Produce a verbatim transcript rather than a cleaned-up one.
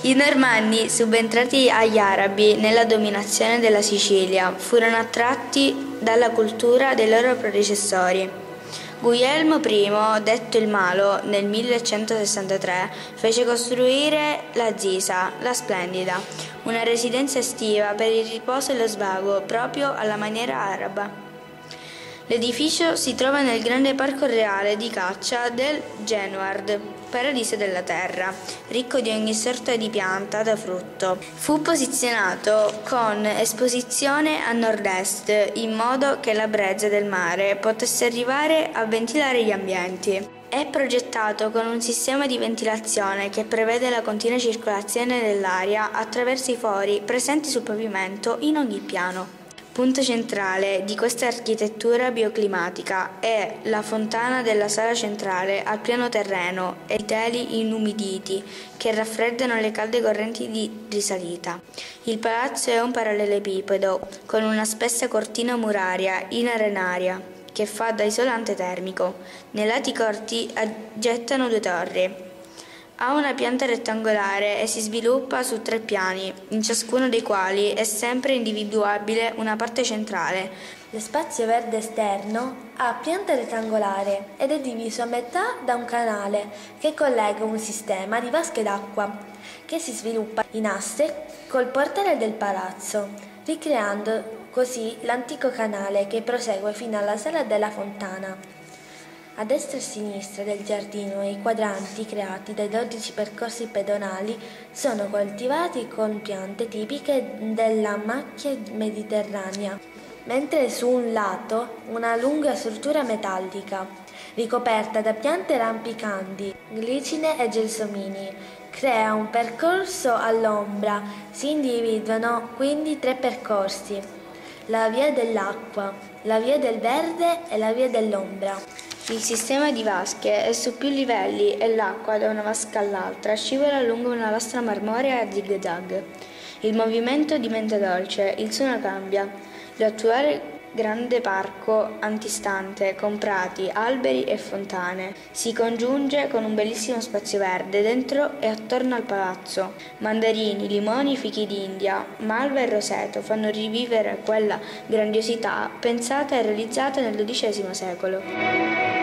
I Normanni, subentrati agli Arabi nella dominazione della Sicilia, furono attratti dalla cultura dei loro predecessori. Guglielmo I, detto il Malo, nel millecentosessantatré fece costruire la Zisa, la Splendida, una residenza estiva per il riposo e lo svago proprio alla maniera araba. L'edificio si trova nel grande parco reale di caccia del Genoard, paradiso della terra, ricco di ogni sorta di pianta da frutto. Fu posizionato con esposizione a nord-est, in modo che la brezza del mare potesse arrivare a ventilare gli ambienti. È progettato con un sistema di ventilazione che prevede la continua circolazione dell'aria attraverso i fori presenti sul pavimento in ogni piano. Punto centrale di questa architettura bioclimatica è la fontana della sala centrale al piano terreno e i teli inumiditi che raffreddano le calde correnti di risalita. Il palazzo è un parallelepipedo con una spessa cortina muraria in arenaria che fa da isolante termico. Nei lati corti aggettano due torri. Ha una pianta rettangolare e si sviluppa su tre piani, in ciascuno dei quali è sempre individuabile una parte centrale. Lo spazio verde esterno ha pianta rettangolare ed è diviso a metà da un canale che collega un sistema di vasche d'acqua che si sviluppa in asse col portale del palazzo, ricreando così l'antico canale che prosegue fino alla sala della fontana. A destra e a sinistra del giardino i quadranti creati dai dodici percorsi pedonali sono coltivati con piante tipiche della macchia mediterranea, mentre su un lato una lunga struttura metallica, ricoperta da piante rampicanti, glicine e gelsomini, crea un percorso all'ombra. Si individuano quindi tre percorsi: la via dell'acqua, la via del verde e la via dell'ombra. Il sistema di vasche è su più livelli e l'acqua da una vasca all'altra scivola lungo una lastra marmorea a zig-zag. Il movimento diventa dolce, il suono cambia. L'attuale grande parco antistante con prati, alberi e fontane si congiunge con un bellissimo spazio verde dentro e attorno al palazzo. Mandarini, limoni, fichi d'India, malva e roseto fanno rivivere quella grandiosità pensata e realizzata nel dodicesimo secolo.